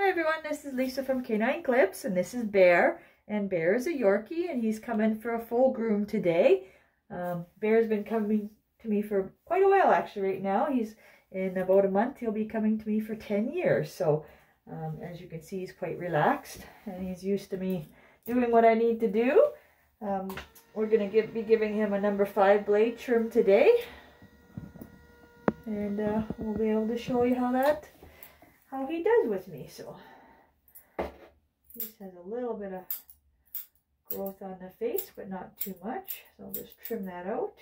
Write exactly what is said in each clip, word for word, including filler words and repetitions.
Hi everyone, this is Lisa from Canine Clips, and this is Bear. And Bear is a Yorkie, and he's coming for a full groom today. Um, Bear's been coming to me for quite a while actually right now. He's in about a month, he'll be coming to me for ten years. So um, as you can see, he's quite relaxed, and he's used to me doing what I need to do. Um, we're going to give, be giving him a number five blade trim today. And uh, we'll be able to show you how that how he does with me. So this has a little bit of growth on the face, but not too much, so I'll just trim that out.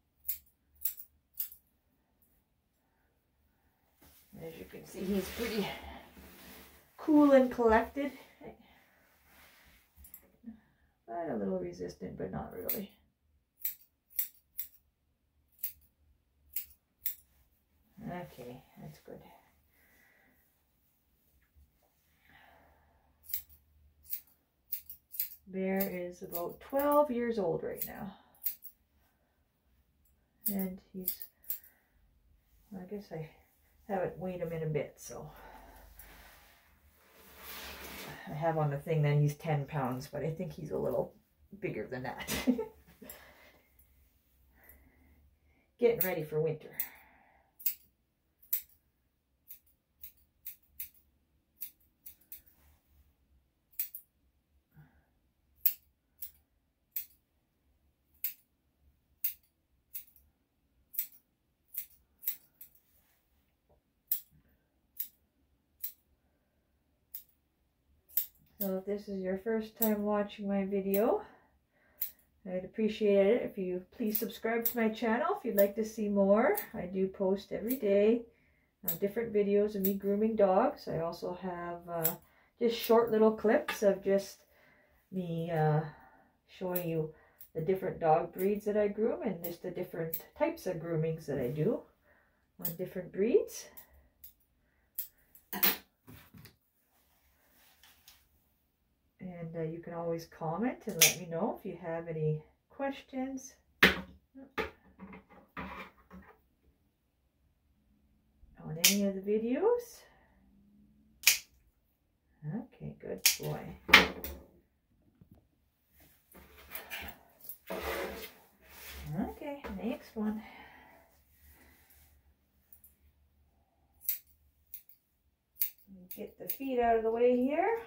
As you can see, he's pretty cool and collected, but a little resistant, but not really. Okay, that's good. Bear is about twelve years old right now. And he's, I guess I haven't weighed him in a bit, so. I have on the thing that he's ten pounds, but I think he's a little bigger than that. Getting ready for winter. So if this is your first time watching my video, I'd appreciate it if you please subscribe to my channel if you'd like to see more. I do post every day uh, different videos of me grooming dogs. I also have uh, just short little clips of just me uh, showing you the different dog breeds that I groom and just the different types of groomings that I do on different breeds. And uh, you can always comment and let me know if you have any questions. On any of the videos. Okay, good boy. Okay, next one. Get the feet out of the way here.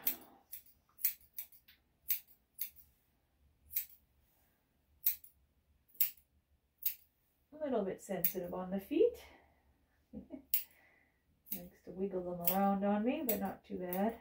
A little bit sensitive on the feet. Likes to wiggle them around on me, but not too bad.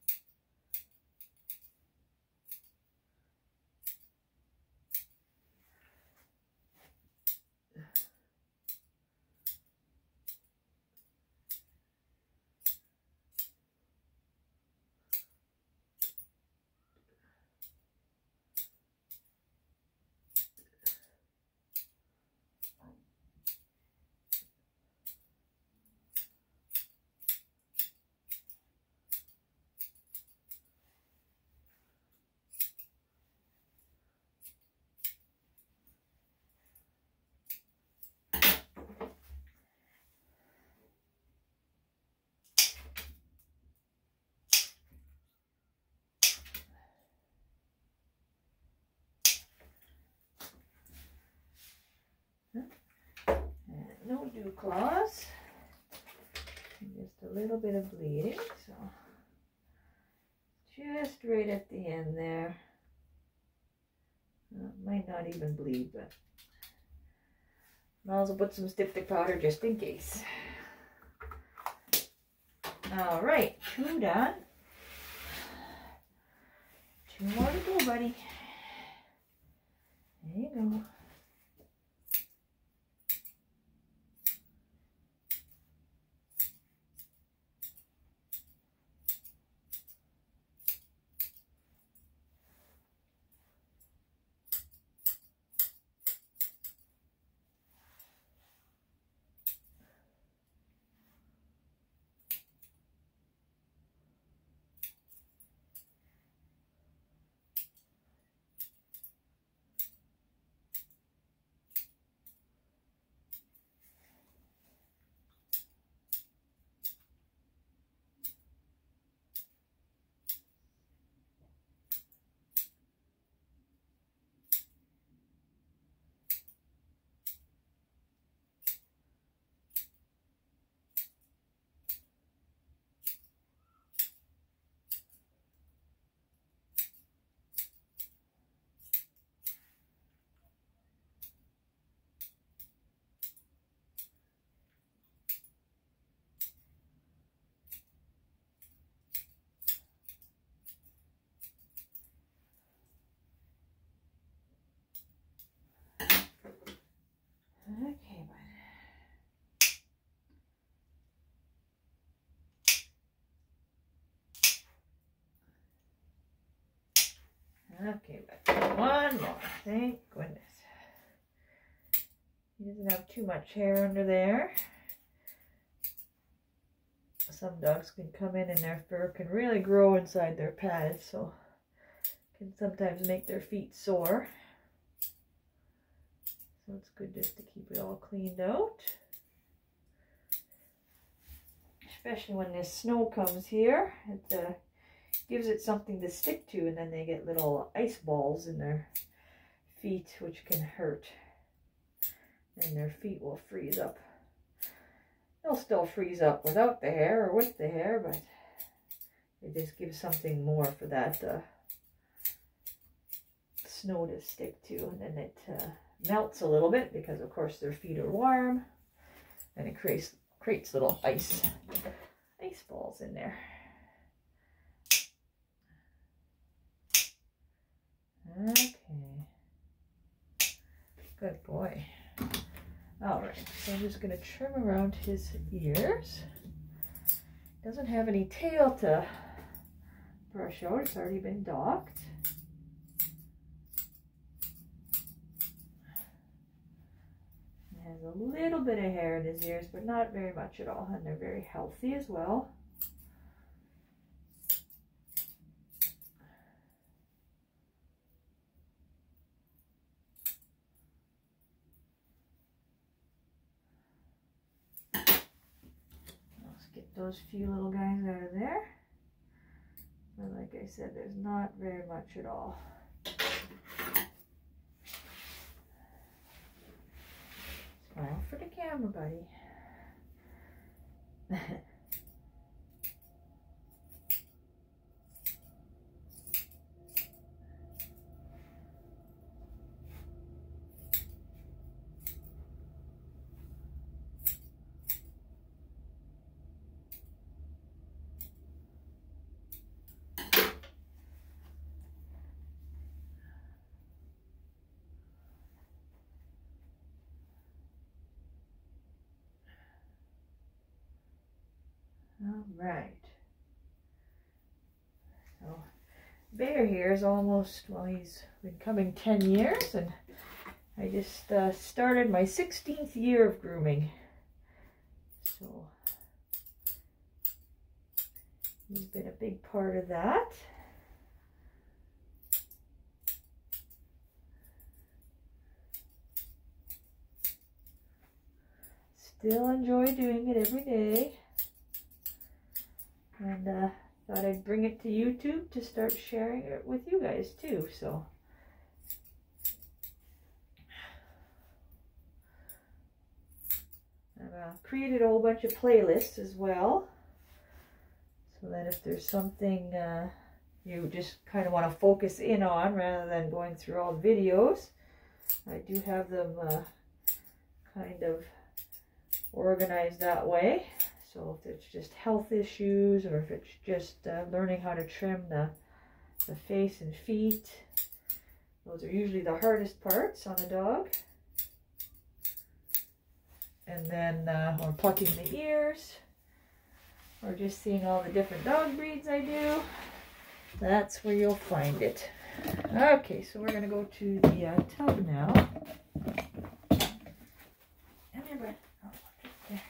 No dew claws, just a little bit of bleeding, so just right at the end there. Well, it might not even bleed, but I'll also put some styptic powder just in case. All right, two done. Two more to go, buddy. There you go. Okay, but one more. Thank goodness. He doesn't have too much hair under there. Some dogs can come in and their fur can really grow inside their pads, so can sometimes make their feet sore. So it's good just to keep it all cleaned out. Especially when this snow comes here, it uh, gives it something to stick to, and then they get little ice balls in their feet, which can hurt. And their feet will freeze up. They'll still freeze up without the hair or with the hair, but it just gives something more for that uh, snow to stick to. And then it uh, melts a little bit because, of course, their feet are warm. And it creates, creates little ice, ice balls in there. Okay. Good boy. Alright, so I'm just going to trim around his ears. Doesn't have any tail to brush out, it's already been docked. It has a little bit of hair in his ears, but not very much at all, and they're very healthy as well. Those few little guys out of there. But like I said, there's not very much at all. Smile for the camera, buddy. All right. So Bear here is almost, well, he's been coming ten years, and I just uh, started my sixteenth year of grooming. So he's been a big part of that. Still enjoy doing it every day. And uh, thought I'd bring it to YouTube to start sharing it with you guys too. So I've uh, created a whole bunch of playlists as well, so that if there's something uh, you just kind of want to focus in on rather than going through all the videos, I do have them uh, kind of organized that way. So if it's just health issues, or if it's just uh, learning how to trim the, the face and feet, those are usually the hardest parts on a dog. And then, uh, or plucking the ears, or just seeing all the different dog breeds I do, that's where you'll find it. Okay, so we're going to go to the uh, tub now. Come here, Brett. Oh, right there.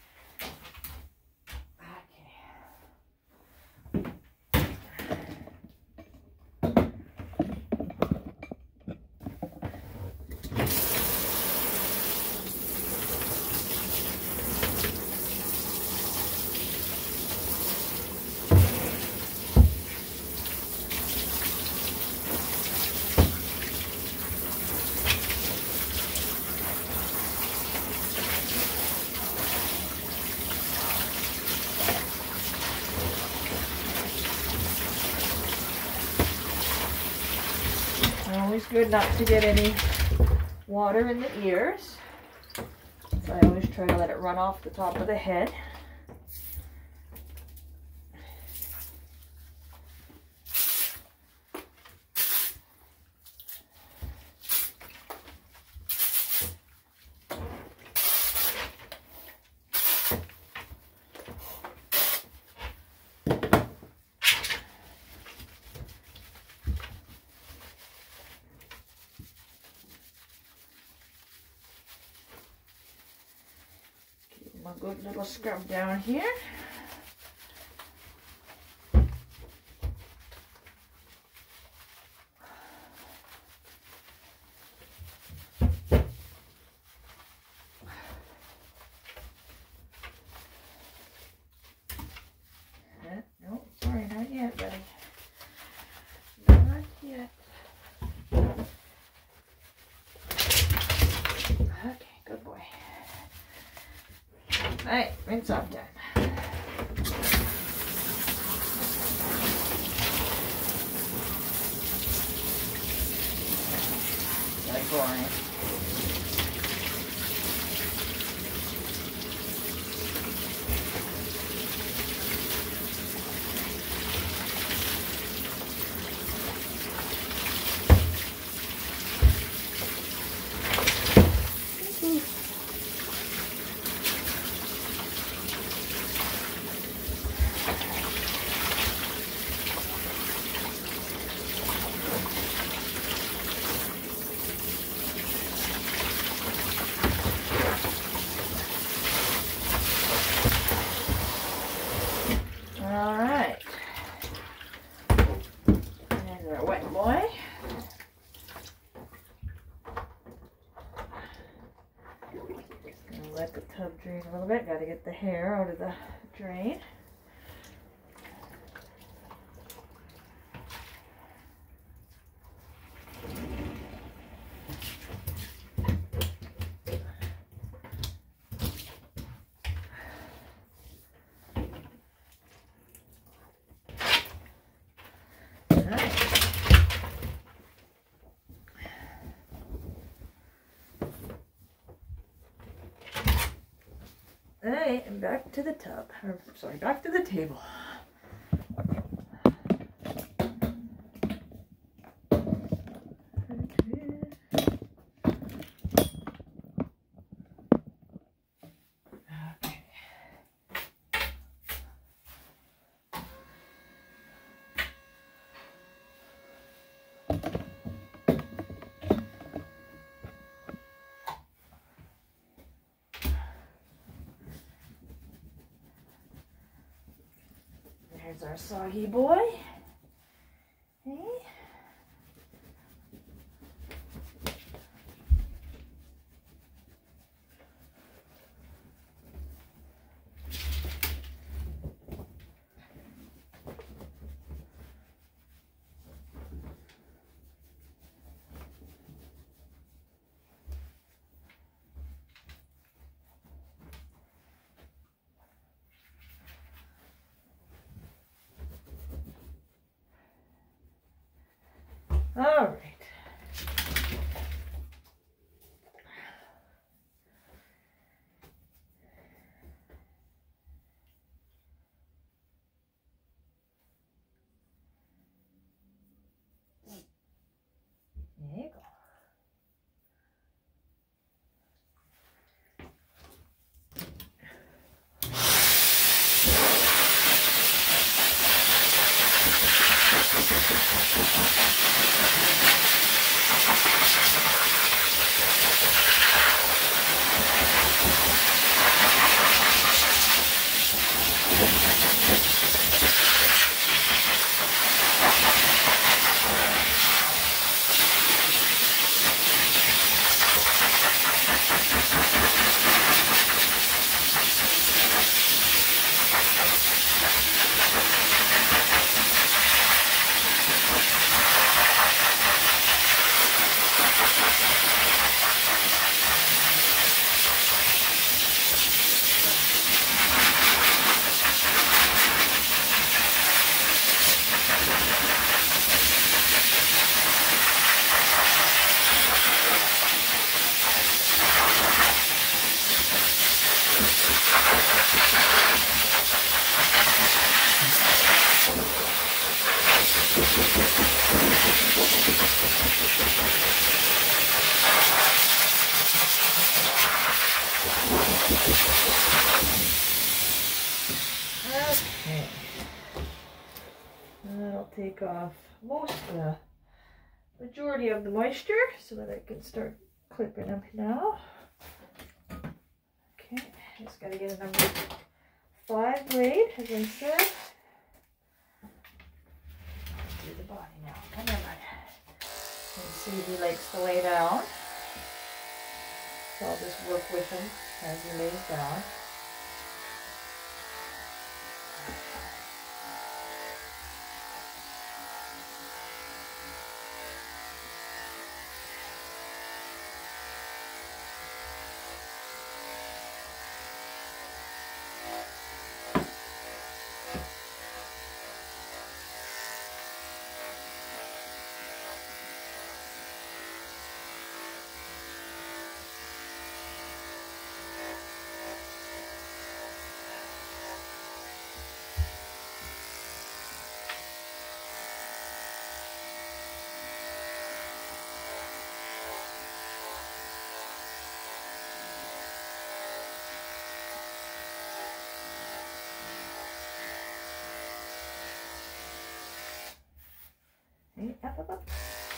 Always good not to get any water in the ears, so I always try to let it run off the top of the head. a good little scrub down here. No, sorry, not yet, buddy. Not yet. Okay, good boy. Alright, rinse off done. Like boring. Alright, there's our wet boy. Just gonna let the tub drain a little bit. Gotta get the hair out of the drain. Alright, and back to the tub, or sorry, back to the table. There's our soggy boy. Hey. All right. There you go. Okay. That'll take off most of the majority of the moisture so that I can start clipping them now. Okay, Just got to get a number five blade, as I said. Do the body now. Oh, never mind. And see if he likes to lay down. So I'll just work with him as he lays down. Up, up, up.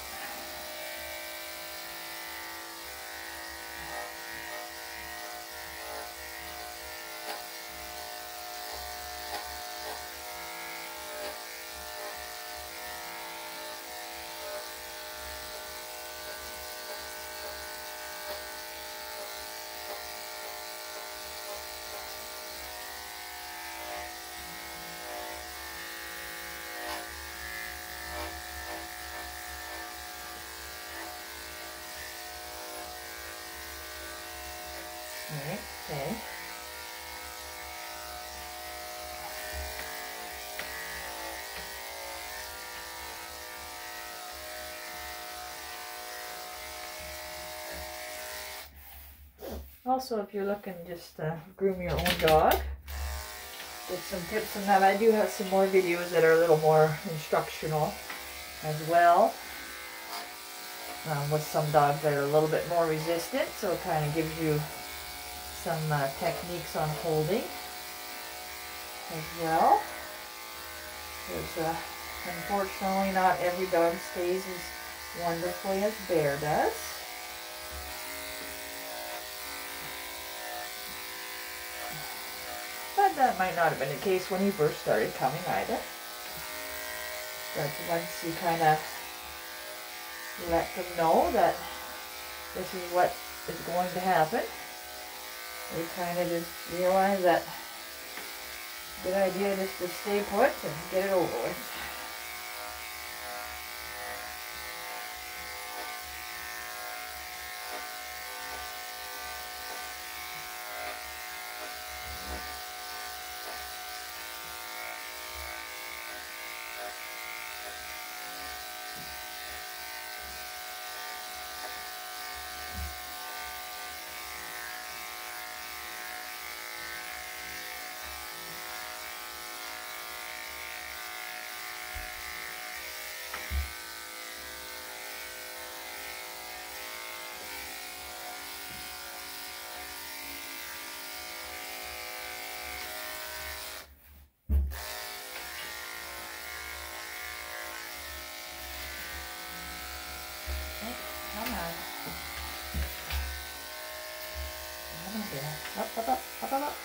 Okay. Also, if you're looking just to groom your own dog, get some tips on that. I do have some more videos that are a little more instructional as well. Um, with some dogs that are a little bit more resistant, so it kind of gives you some uh, techniques on holding as well. Because uh, unfortunately not every dog stays as wonderfully as Bear does. But that might not have been the case when he first started coming either. But once you kind of let them know that this is what is going to happen, they kind of just realize that good idea just to stay put and get it over with. Come on. Come on, dear. Up, up, up, up, up, up.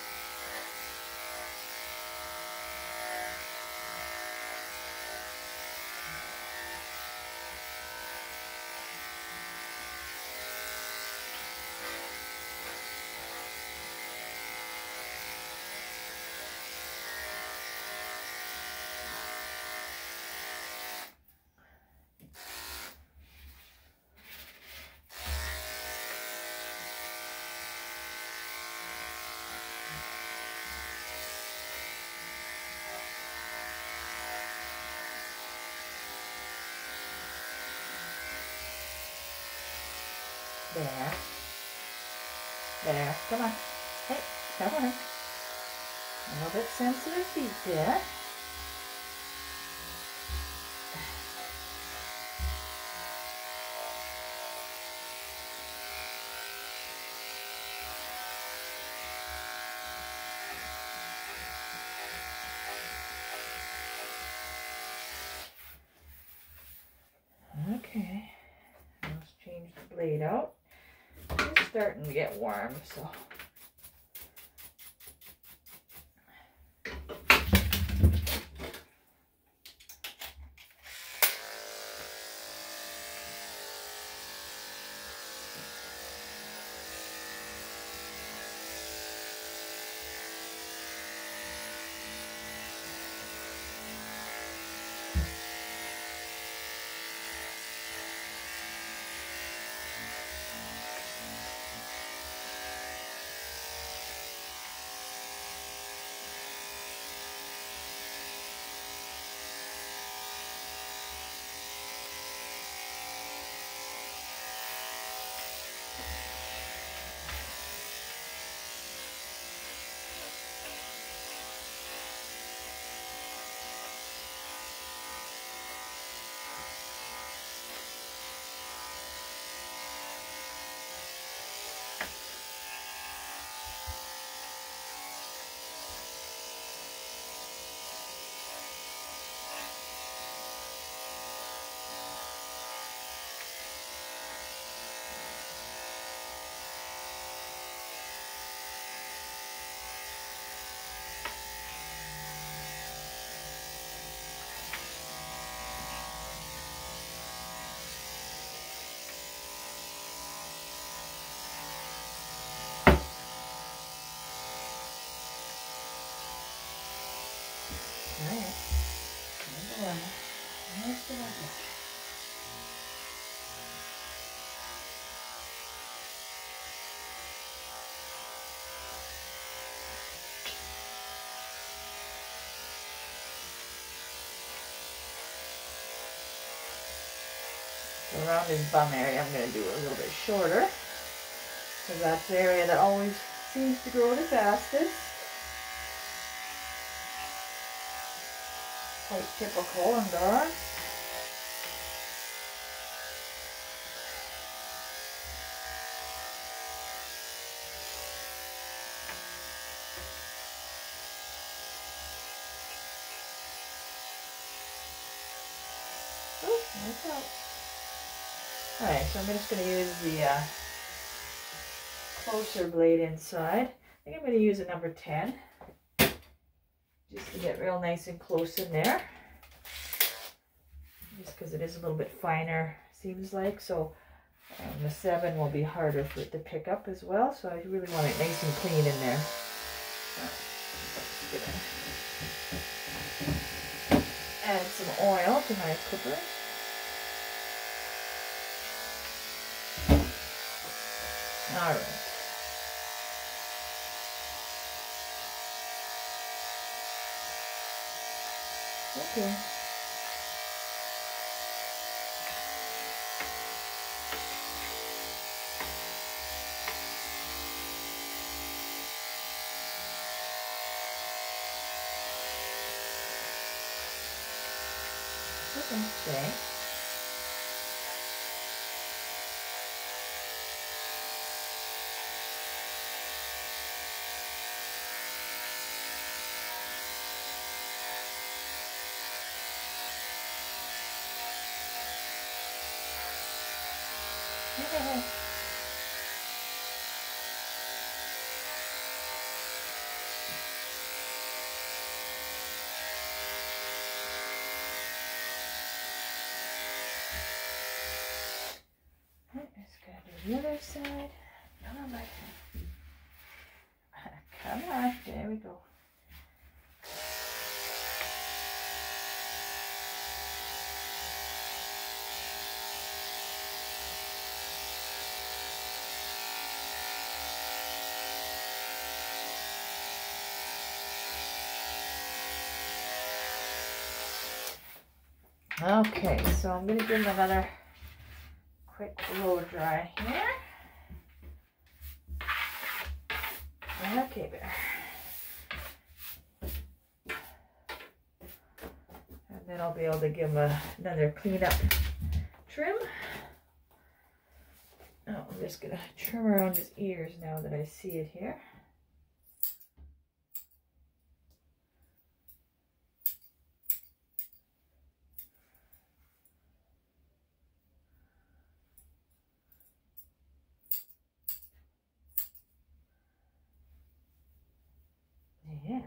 There. There. Come on. Hey, come on. A little bit sensitive feet there. Okay. Let's change the blade out. It's starting to get warm, so Alright. Nice and lovely. So around his bum area, I'm going to do it a little bit shorter, because that's the area that always seems to grow the fastest. Quite typical in dogs. Oh, nice out. Alright, so I'm just going to use the uh, closer blade inside. I think I'm going to use a number ten, just to get real nice and close in there. Just because it is a little bit finer, seems like. So um, the seven will be harder for it to pick up as well. So I really want it nice and clean in there. Just gonna add some oil to my clippers. All right. Okay. Okay. The other side. Come on, back. Come on. There we go. Okay, so I'm going to give him another quick blow dry here. Okay, there. And then I'll be able to give him a, another clean up trim. Oh, I'm just going to trim around his ears now that I see it here. Yeah.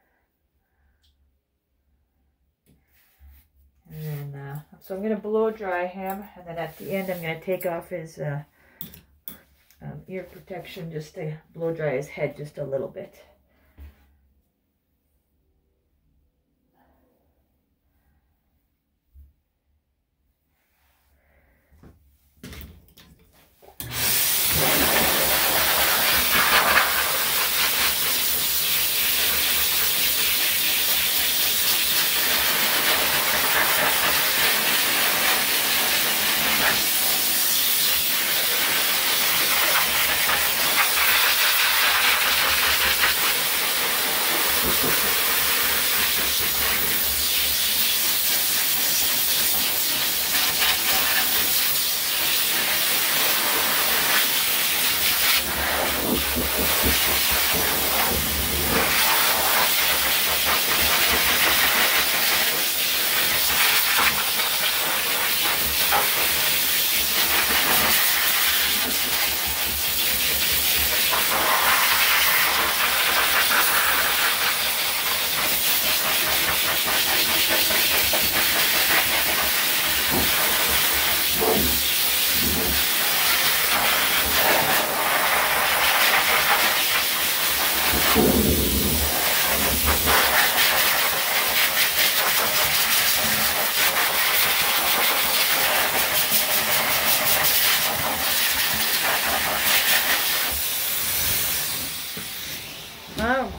And then, uh, so I'm going to blow dry him, and then at the end I'm going to take off his uh, um, ear protection just to blow dry his head just a little bit.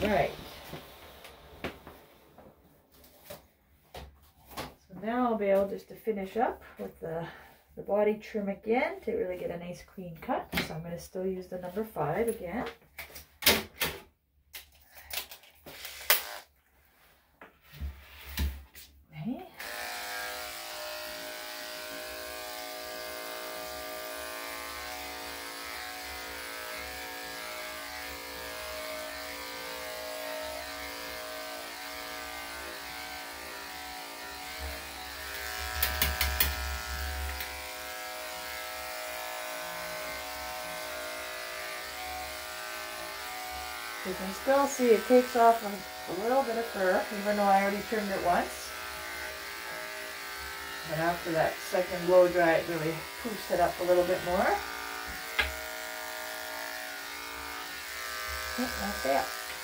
right. So now I'll be able just to finish up with the, the body trim again to really get a nice clean cut. So I'm going to still use the number five again. Okay. You can still see it takes off a, a little bit of fur, even though I already trimmed it once. But after that second blow dry, it really poofs it up a little bit more. Okay, that's it.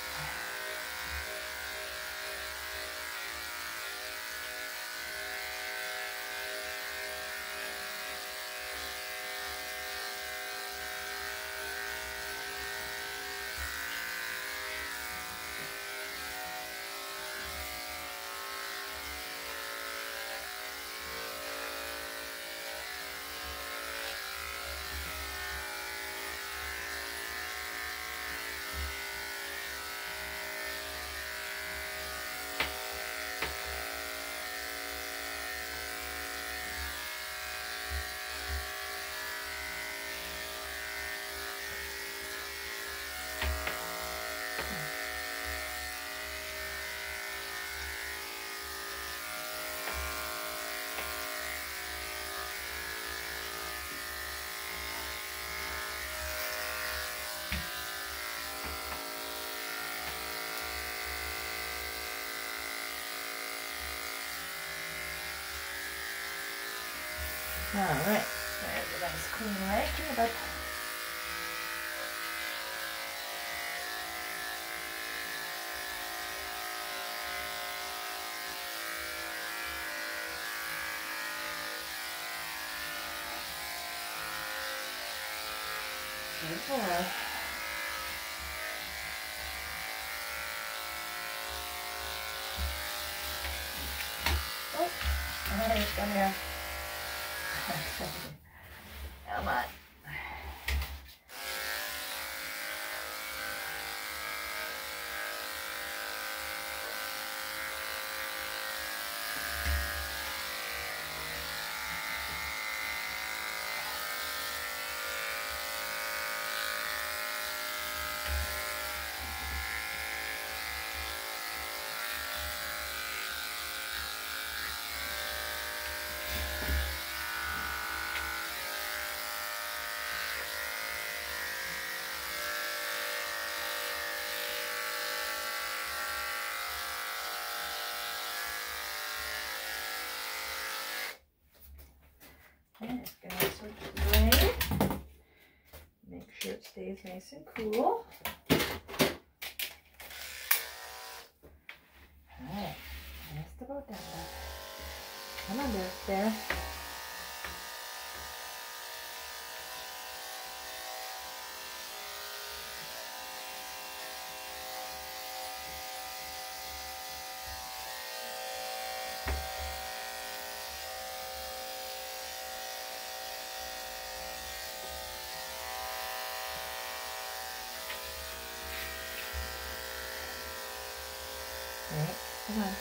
All right, there's a nice clean leg here, but good boy. Oh, all right, come here. Come on. Okay, just gonna switch the blade. Make sure it stays nice and cool. Alright, just about done. Come on, there, there. Right, come on.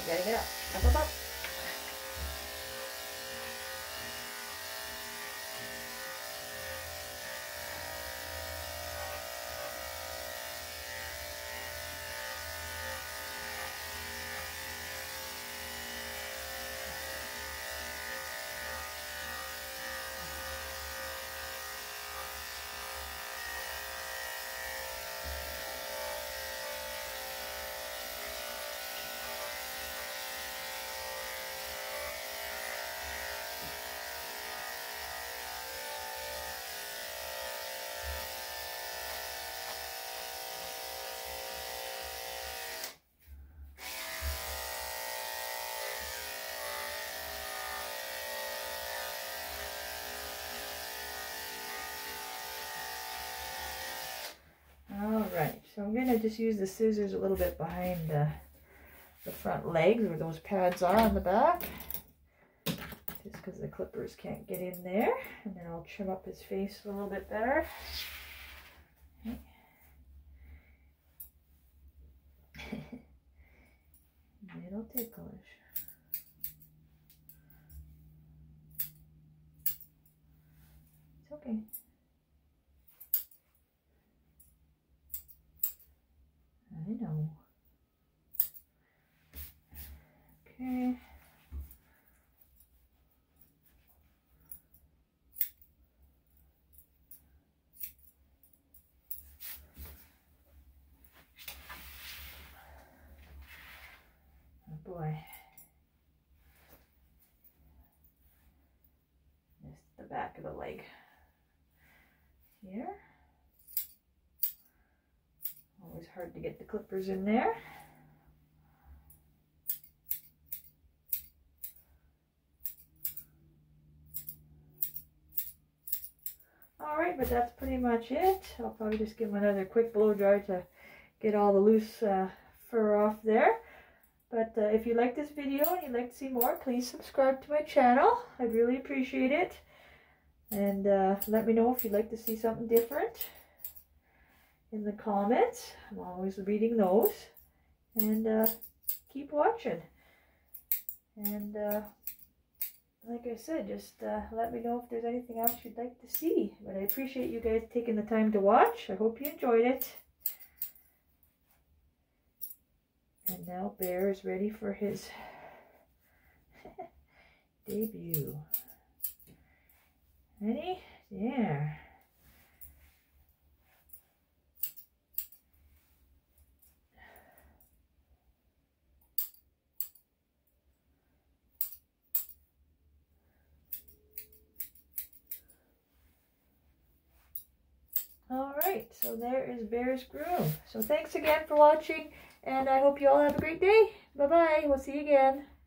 gotta get up. Up, up, up. Alright, so I'm going to just use the scissors a little bit behind the, the front legs where those pads are on the back. Just because the clippers can't get in there. And then I'll trim up his face a little bit better. Okay. Little ticklish. It's okay. I know. Okay. Oh boy. This is the back of the leg. Here. Always hard to get the clippers in there. Alright, but that's pretty much it. I'll probably just give him another quick blow dry to get all the loose uh, fur off there. But uh, if you like this video and you'd like to see more, please subscribe to my channel. I'd really appreciate it. And uh, let me know if you'd like to see something different in the comments. I'm always reading those. And uh, keep watching. And uh, like I said, just uh, let me know if there's anything else you'd like to see. But I appreciate you guys taking the time to watch. I hope you enjoyed it. And now Bear is ready for his debut. Ready? There. Alright, so there is Bear's groom. So thanks again for watching, and I hope you all have a great day. Bye-bye. We'll see you again.